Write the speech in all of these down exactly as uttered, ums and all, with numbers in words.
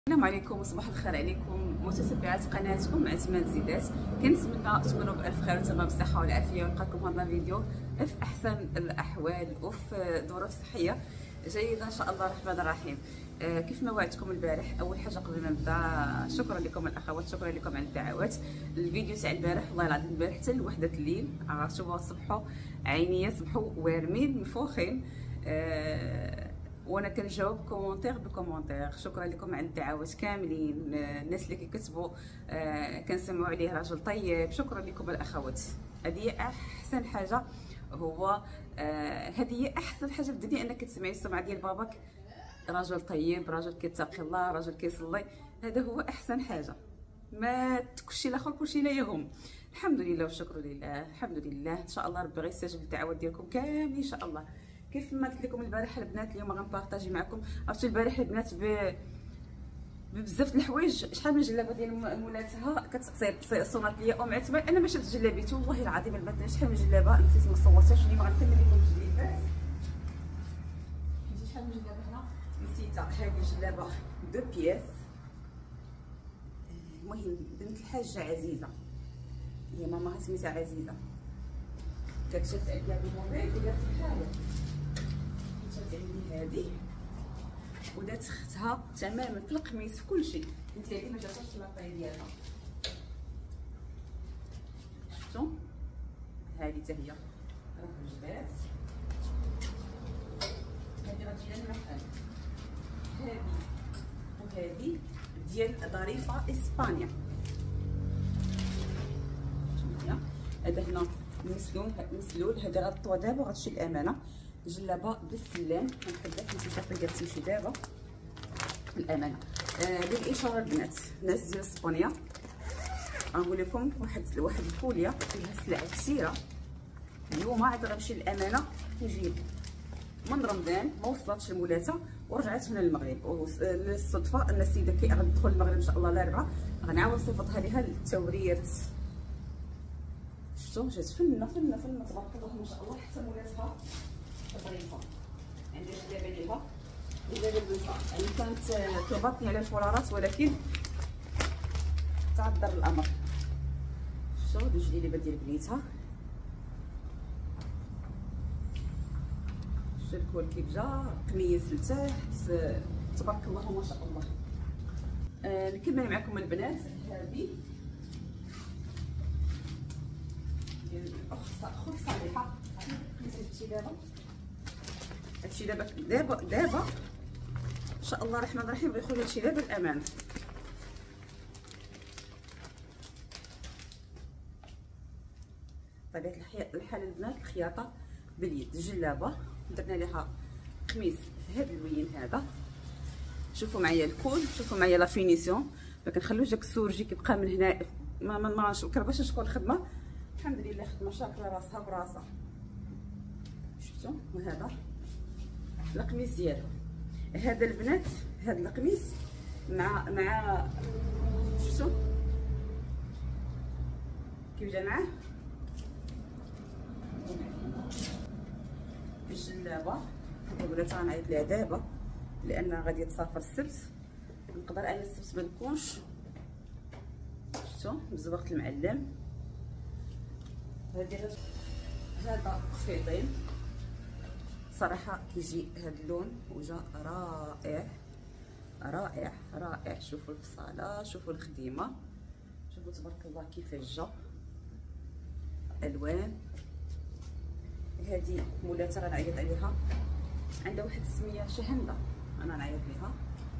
السلام عليكم وصباح الخير عليكم متتبعات قناتكم عثمان زيدات. كنتمنى تكونوا بالف خير وتمام الصحه والعافيه ونلقاكم هذا الفيديو في احسن الاحوال وفي ظروف صحيه جيده ان شاء الله الرحمن الرحيم. آه كيف ما وعدتكم البارح، اول حاجه قبل ما نبدا شكرا لكم الاخوات، شكرا لكم على الدعوات. الفيديو تاع البارح والله العظيم البارح حتى لوحده الليل شوفوا صبحوا عينيا صبحوا وارمين منفوخين. آه وانا كنجاوب كومونتير بكومونتير. شكرا لكم على الدعوات كاملين، الناس اللي كيكتبوا آه كنسمعوا عليه راجل طيب، شكرا لكم الاخوات. هذه احسن حاجه، هو آه هذه احسن حاجه في الدنيا انك تسمعي السمعه ديال باباك راجل طيب، راجل كيتقي الله، راجل كيصلي. هذا هو احسن حاجه، ما تكشي الاخر كلشي لا يهم. الحمد لله والشكر لله، الحمد لله. ان شاء الله ربي غيستجيب الدعوات ديالكم كاملين ان شاء الله. كيف ما قلت لكم البارح البنات، اليوم غنبارطاجي معكم. عرفتوا البارح البنات ب بزاف د الحوايج. شحال من جلابه ديال مولاتها كتقصي صونات ليا ام عثمان، انا ما شفت جلابيته والله العظيم البنات. شحال من جلابه نسيت ما صورتهاش، اليوم غنكمل لكم الجديدات. فهمتي شحال من جلابه هنا نسيتها. هذه جلابه دو بياس، المهم بنت الحاجه عزيزه، هي ماما سميتها عزيزه، كتشد عليها بالموبيل ودارت بحالها. شدت عندي هذه ودات اختها تماما في القميص في كل شيء. انت هذه ما جاتش لاطاي ديالها، شفتوا هذه حتى هي راه جبات. هذه غتجي لنا المحل، هذه وهذه ديال ظريفه اسبانيا. هذا هنا مسلول مسلول، هذا غطوا دابا وغتمشي الامانه. جلابه بالسلام كنحبها، نسيت الطريقه تمشي دابا الامانه. آه بالاشاره البنات، ناس ديال اسبانيا غنقول لكم واحد واحد الفوليا فيها سلعه كثيره. اليوم عاد غنمشي للامانه نجيب من رمضان، ما وصلتش لمولاتها ورجعت هنا للمغرب. للصدفه ان السيده كي غتدخل المغرب ان شاء الله الاربعاء غنعاود صيفطها ليها التوريرت. شفتوا جات فنه فنه فنه تبارك الله ما شاء الله. حتى مولاتها ظريفه، عندها جلابه ليها جلابه بنتها، يعني كانت كيبطني على الفولارات ولكن تعذر الامر. شفتوا هاد الجلابه ديال بنيتها، شفتوا الكول كيف جا، قميص لتحت تبارك الله ما شاء الله. آه نكمل معكم البنات. هذه ديال الاخت اخت صالحه، هادشي دابا هادشي دابا دابا دابا ان شاء الله الرحمن الرحيم غيدخل هادشي دابا الامان. طبيعه الحال البنات الخياطه باليد. جلابه درنا لها قميص في هذا اللوين هذا، شوفوا معايا الكول، شوفوا معايا لا فينيسيون، ما كنخلوش داك السورجي كيبقى من هنا. ما ما ما كنبغيش نشكر الخدمه، الحمد لله خدمه شاكره راسها براسها. شفتوا وهذا القميص ديالها. هذا البنات هذا القميص مع مع شفتوا كيف جا معاه الجلابه. ولات غنعيط ليها دابا لان غادي تسافر السبت، نقدر انا السبت ما نكونش. شفتوا مزوقت المعلم. هذه هذا خفيطين صراحه كيجي هذا اللون وجا رائع رائع رائع. شوفوا الفصاله، شوفوا الخديمه، شوفوا تبارك الله كيفاش جا الوان. هذه مولاتها غنعيط عليها، عندها واحد السميه شهنده انا نعيط ليها.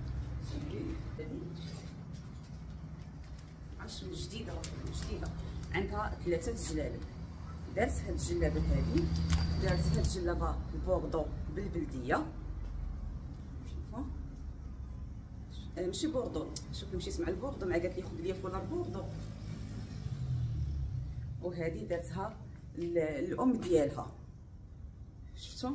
عرفتش من جديده من جديده، عندها ثلاثه جلالب. دارت هاد الجلابه هذه، دارت هاد الجلابه البوردو بالبلديه. شوفوا آه ماشي بوردو، شوفوا مشيت مع البوردو مع قالت لي خذ لي فولار بوردو. وهذه دارتها الام ديالها. شفتوا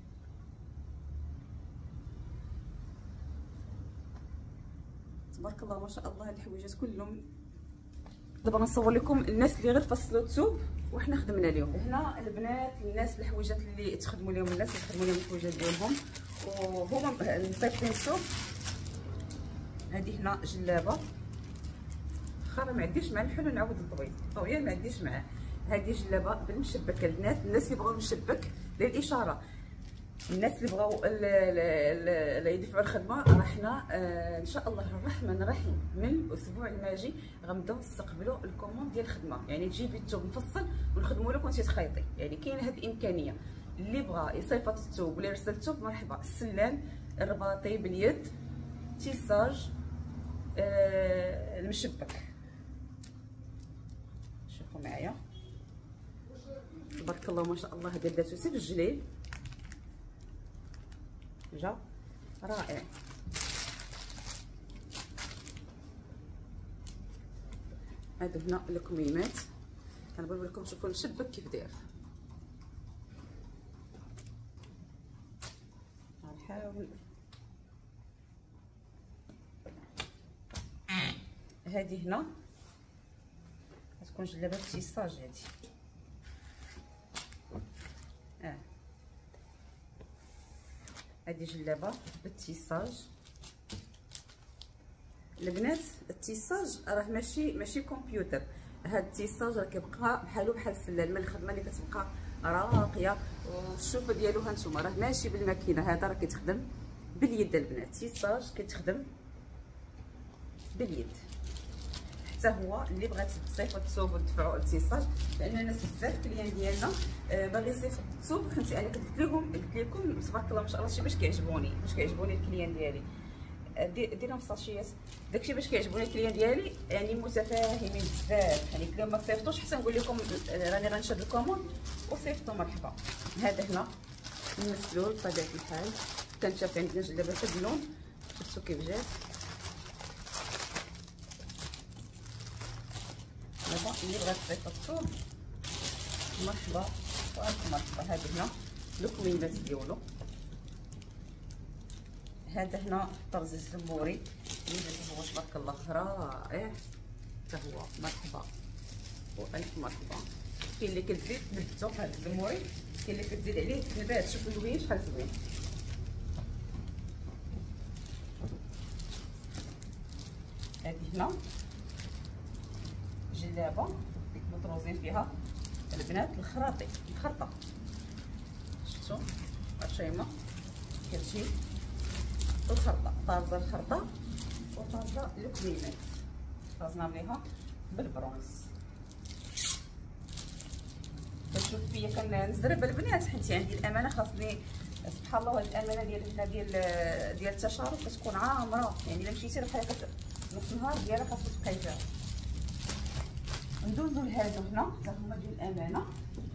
تبارك الله ما شاء الله. هاد الحويجات كلهم دابا نصور لكم الناس اللي غير فصلوا الثوب وحنا خدمنا لهم. هنا البنات الناس الحويجات اللي تخدموا لهم، الناس اللي تخدموا لهم الحويجات ديالهم وهما مصيفطين الثوب هذه هنا جلابه، خا ما عنديش مع الحلو نعاود نطوي طويه ما عنديش معاه. هذه جلابه بالمشبك البنات، الناس اللي بغاو المشبك للاشاره، الناس اللي بغاو اللي يدفعوا الخدمه، راه حنا آه ان شاء الله الرحمن الرحيم من الاسبوع الماجي غنبداو نستقبلوا الكوموند ديال الخدمه، يعني تجيبي الثوب مفصل ونخدموا لك وانت تخيطي، يعني كاينه هذه الامكانيه. اللي بغى يصيفط الثوب ولا يرسل الثوب مرحبا. السلان، الرباطي باليد، تيساج، آه المشبك. شوفوا معايا تبارك الله ما شاء الله، هذا داتو سي بالجليل جا رائع. هادو هنا الكميمات، كنبغي لكم تشوفوا المشبك كيف داير. غنحاول هذه هنا غتكون جلابه بالتيساج هذه اه هذه جلابه بالتيساج. البنات التيساج راه ماشي ماشي كمبيوتر، هذا التيساج راه كيبقى بحالو بحال السلال، من الخدمه اللي كتبقى راقيه. والشوفه ديالو ها نتوما راه ماشي بالماكينه، هذا راه كيتخدم باليد البنات. التيساج كيتخدم باليد. حتى هو اللي بغات تصيفط الثوب وتدفعوا التيساج، لان الناس بزاف كليان ديالنا آه باغي يصيفط الثوب. فهمتي انا كنت قلت لهم قلت لكم تبارك الله ما شاء الله شي باش كيعجبوني باش كيعجبوني الكليان ديالي، ديرهم الساشيات داكشي باش كيعجبوني الكليان ديالي، يعني متفاهمين بزاف. يعني كلهم ما تصيفطوش حتى نقول لكم راني غنشد الكوموند وصيفطوا مرحبا. هذا هنا المسلول بطبيعه الحال، كنشاف عندنا جلابه هاد اللون، شفتوا كيف جات. دابا اللي بغات تصيفط الثوب مرحبا والف مرحبا. هذا هنا الكميمات ديالو. هذا هنا طرز الزموري اللي هو تبارك الله رائع حتى هو مرحبا والف مرحبا. كاين اللي كتزيد بدلتو هذا الزموري، كاين اللي كتزيد عليه التنبات. شوفوا زوين شحال زوين. هذه هنا جلابه ديك مطروزين فيها البنات الخراطي الخرطه، شفتوا هاشيمه كتجي الخرطه طازه الخرطه وطازه الكميمات طازنا عليها بالبرونز. كتشوف فيا كنزرب البنات حيت عندي الامانه خاصني سبحان الله. هاد الامانه ديال هنا ديال ديال التشارك كتكون عامره، يعني الا مشيتي بحال هكا نص النهار ديالها خاصك تبقاي فيها. ندوزو لهادو هنا حتى هما ديال الامانه.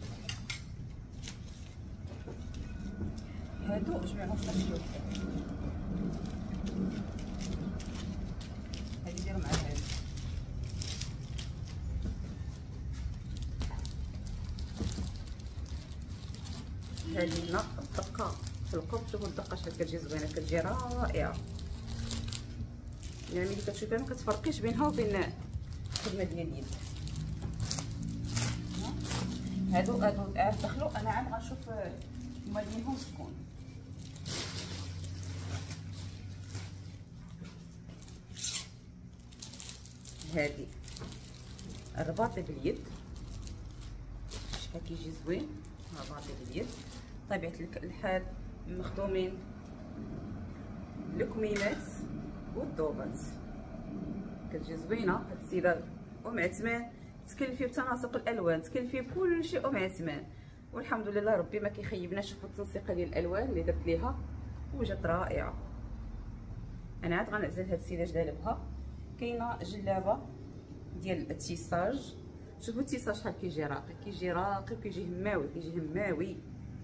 هادو جميعهم صافي هادي ديرو مع هادي. هادي هنا الدقه في القب، شوفوا الدقه شحال كتجي زوينه، كتجي رائعه. يعني ملي كتشوفيها ما كتفرقيش بينها وبين الخدمه ديال اليد. هادو هادو عاد دخلوا انا عاد غنشوف هما ديالهم شكون. هادي الرباطي باليد شحال كيجي زوين، الرباطي باليد طبيعه الحال مخدومين الكميمات والدوبات، كتجي زوينه هاد السيده ومعتمان، تكلفي بتناسق الالوان، تكلفي بكلشي ومعتمان، والحمد لله ربي ما كيخيبنا. شوفوا التنسيقه ديال الالوان اللي درت ليها وجات رائعه. انا عاد غنعزل هاد السيده جالبها. كاينه جلابه ديال التيساج، شوفوا التيساج شحال كيجي راقي، كيجي راقي وكيجي هماوي، كيجي هماوي.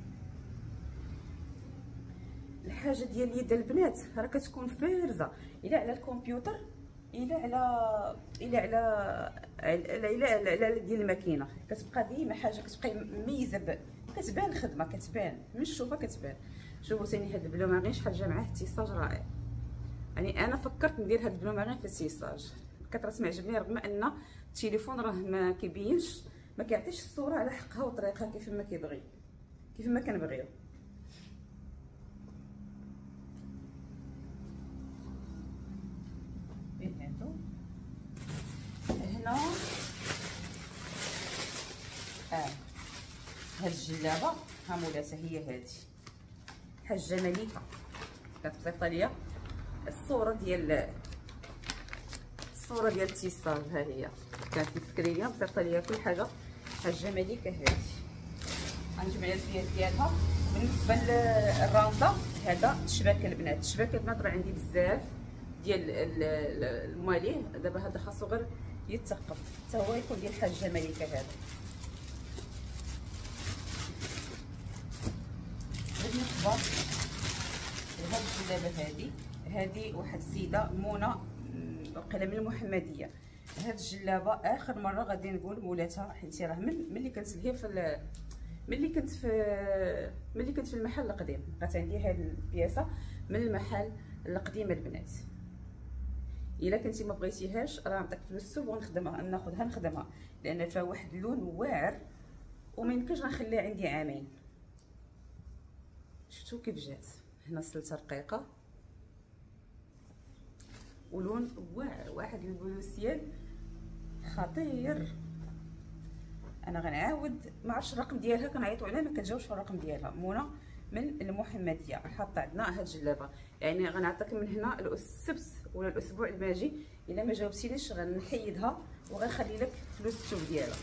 الحاجه ديال اليد البنات راه كتكون فارزه، الا على الكمبيوتر الا على الا على الا على على ديال الماكينه كتبقى ديما حاجه كتبقى مميزه، كتبان الخدمه كتبان من الشوفه كتبان. شوفوا ثاني هاد البلومارين شحال جا معاه التيساج رائع. يعني انا فكرت ندير هاد البلومارين في التيساج، كثرت معجبني رغم ان التليفون راه ما كيبينش ما كيعطيش الصوره على حقها وطريقها كيف ما كيبغي كيف ما كنبغيو. اه هاد الجلابه ها مولاتها هي هادي حاجه مليكه. كتبسط ليا الصوره ديال الصوره ديال الاتصال، ها هي كانت مسكريه بسيطه ليا كل حاجه. حاجه مليكه هادي غنجيب عليها الفيات ديالها. بالنسبه للرانده هذا الشباك البنات، الشباك البنات راه عندي بزاف ديال الماليه. دابا هذا خاصو غير يتثقف حتى هو يكون ديال حاجه مليكه. هذا بالنسبه لهاد الجلابه هذه هذه واحد السيده منى وقيله من المحمديه. هاد الجلابه اخر مره غادي نقول مولاتها، حيت راه من ملي كنت هي في ملي كنت في ملي كنت في المحل القديم بقات عندي هاد البياسه من المحل القديم البنات. الا كنتي ما بغيتيهاش راه نعطيك فلوس السوق ونخدمها، ناخذها نخدمها، لان فيها واحد اللون واعر وما يمكنش غنخليها عندي عامين. شفتوا كيف جات هنا سلسله رقيقه ولون واعر، واحد البلوسيال خطير. انا غنعاود ما عرفتش الرقم ديالها، كنعيطوا عليها ما كنجاوبش في الرقم ديالها. منى من المحمديه حاطه عندنا هاد الجلابه، يعني غنعطيك من هنا السبت ولا الاسبوع الماجي الا ما جاوبتينيش غنحيدها وغنخلي لك فلوس السوق ديالها.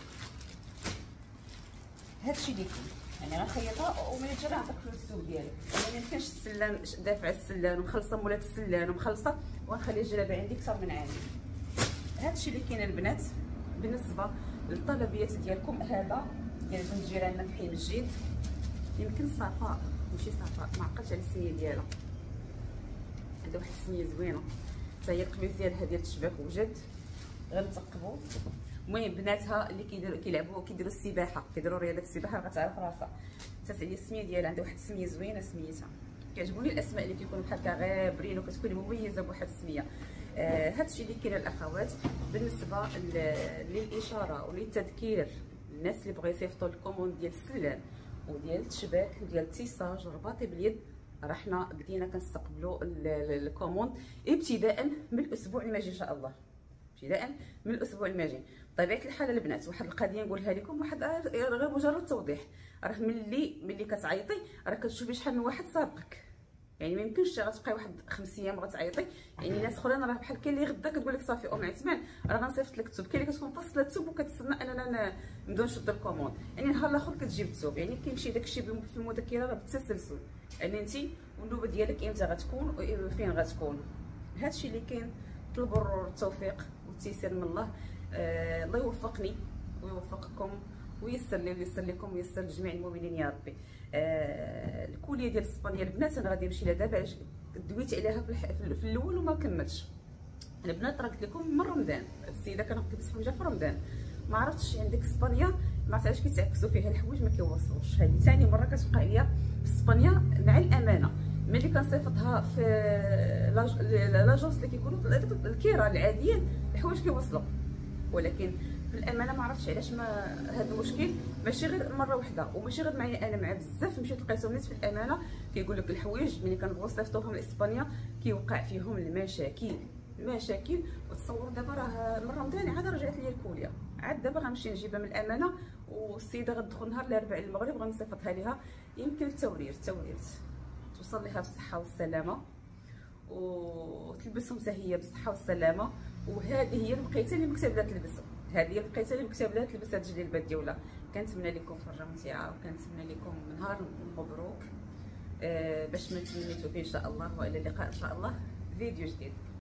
هادشي اللي كاين، يعني غنخيطها ومن يجي غنعطيك فلوس السوق ديالك. انا ما يمكنش السلان دافع السلان ومخلصه مولات السلان ومخلصه وغنخلي الجلابه عندي اكثر من عامين. هادشي اللي كاين البنات. بالنسبه للطلبيات ديالكم هذا ديال بنت جيراننا في حي الجيد، يمكن صفاء ماشي صفاء ما عقلتش على السميه ديالها، عندها واحد السميه زوينه حتى هي. القميص ديالها ديال التشباك وجد غنثقبوا. المهم بناتها اللي كيديروا كيلعبوا كيديروا السباحه كيديروا رياضه السباحه غتعرف راسها. حتى هي السميه ديالها عندها واحد السميه زوينه سميتها. كيعجبوني الاسماء اللي كيكونوا بحال هكا غابرين وكتكون مميزه بواحد السميه. آه هادشي اللي كاين الاخوات. بالنسبه للاشاره وللتذكير الناس اللي بغاو يصيفطوا الكوموند ديال السلان وديال التشباك وديال التيساج ورباطي باليد، راه حنا بدينا كنستقبلوا الكوموند ابتداء من الاسبوع الماجي ان شاء الله. ابتداء من الاسبوع الماجي. بطبيعه الحال البنات واحد القضيه نقولها لكم، واحد غير مجرد توضيح. راه ملي ملي كتعيطي راه كتشوفي شحال من واحد سابقك، يعني ما يمكنش غتبقاي واحد خمس ايام غتعيطي. يعني ناس اخرين راه بحال كاين اللي غدا كتقول لك صافي ام عثمان راه غنصيفط لك الثوب، كاين اللي كتكون فاصله الثوب وكتسنى اننا نبداو نشدوا الكوموند، يعني نهار الاخر كتجيب الثوب. يعني كيمشي داكشي في المذكره راه بالتسلسل، يعني انت والنوبه ديالك امتى غتكون وفين غتكون. هادشي اللي كاين. طلبوا التوفيق والتيسير من الله. آه الله يوفقني ويوفقكم ويسر لي ويسر لكم ويسر لجميع المؤمنين يا ربي. آه الكوليه ديال اسبانيا البنات انا غادي نمشي لها دابا، علاش دويت عليها في, في الاول وما كملتش. البنات راه قلت لكم من رمضان، السيده كانت كتلبس حوايجها في رمضان، ما عرفتش عندك اسبانيا ما عرفتش علاش كيتعكسوا فيها الحوايج ما كيوصلوش. هذه ثاني مره كتوقع ليا في اسبانيا. مع الامانه ملي كنصيفطها في لاجونس اللي كيكونوا الكيره العاديين الحوايج كيوصلوا، ولكن بالامانه ما عرفتش علاش ما هذا المشكل ماشي غير مره واحده وماشي غير معايا انا، مع بزاف مشيت لقيتهم ناس في الامانه كيقول لك الحوايج ملي كنبغيو نصيفطوهم لاسبانيا كيوقع فيهم المشاكل مشاكل. وتصور دابا راه من رمضان عاد رجعت لي الكوليه، عاد دابا غنمشي نجيبها من الامانه والسيده غتدخل نهار الاربعاء المغرب غنصيفطها ليها يمكن التورير التورير توصل ليها بالصحه والسلامه وتلبسهم حتى هي بالصحه والسلامه. وهذه هي البقيته اللي مكتب لها تلبسهم، هذه هي البقيته اللي مكتب لها تلبس هاد الجليبات ديالها. كنتمنى لكم فرجه ممتعه وكنتمنى لكم نهار مبروك. آه باش ما تمنيتو فيه ان شاء الله، والى اللقاء ان شاء الله فيديو جديد.